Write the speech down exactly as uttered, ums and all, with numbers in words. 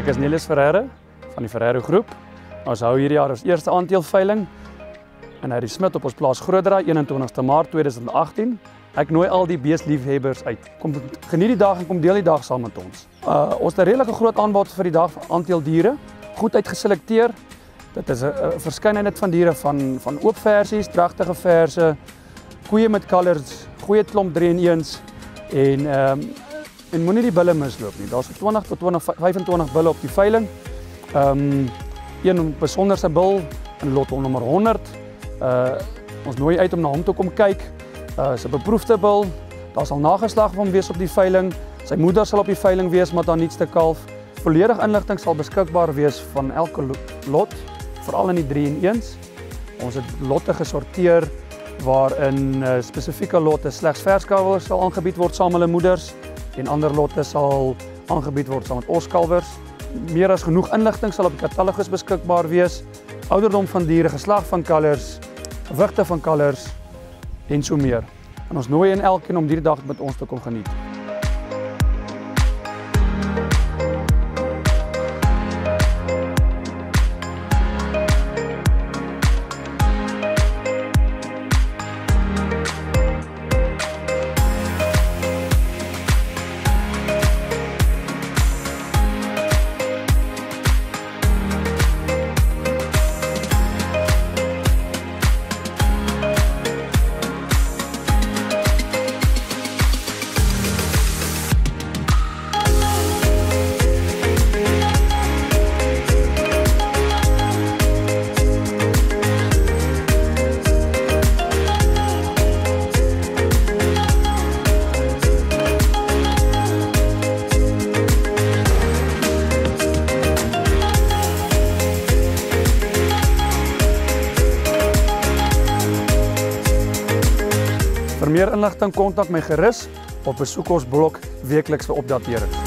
Ek is Nelis Ferreira van die Ferreira Groep. Ons hou hierdie jaar ons eerste aandeelveiling in Harry Smit op ons plaas Grootdraai, eenentwintigste Maart tweeduisend agttien. Ek nooi al die beesliefhebbers uit. Kom geniet die dag en kom deel die dag saam met ons. Uh, ons het 'n redelike groot aanbod vir die dag van aandeeldiere, goed uitgeselekteer. Dit is 'n verskeidenheid van diere van van oop versies, dragtige verse, koeie met kalvers, goeie klomp drie en eens en ehm um, en moenie die bulle misloop nie. Daar's twintig tot vyfentwintig bulle op die veiling. Ehm um, een besonderse bul in lot nommer honderd. Uh ons nooi uit om na hom toe kom kyk. Uh is 'n beproefde bul. Daar sal nageslag van hom wees op die veiling. Sy moeder sal op die veiling wees met haar nuutste kalf. Volledige inligting sal beskikbaar wees van elke lot, veral in die drie en eens. Ons het lotte gesorteer waarin uh, spesifieke lotte slegs verskalwers sal aangebied word saam met hulle moeders en ander lotte sal aangebied word saam met oskalwers. Meer as genoeg inligting sal op die katalogus beskikbaar wees. Ouderdom van diere, geslag van kalvers, gewigte van kalvers en so meer. En ons nooi in elkeen om hierdie dag met ons te kom geniet. Vir meer inligting kontak my gerus of besoek ons blog weekliks vir opdaterings.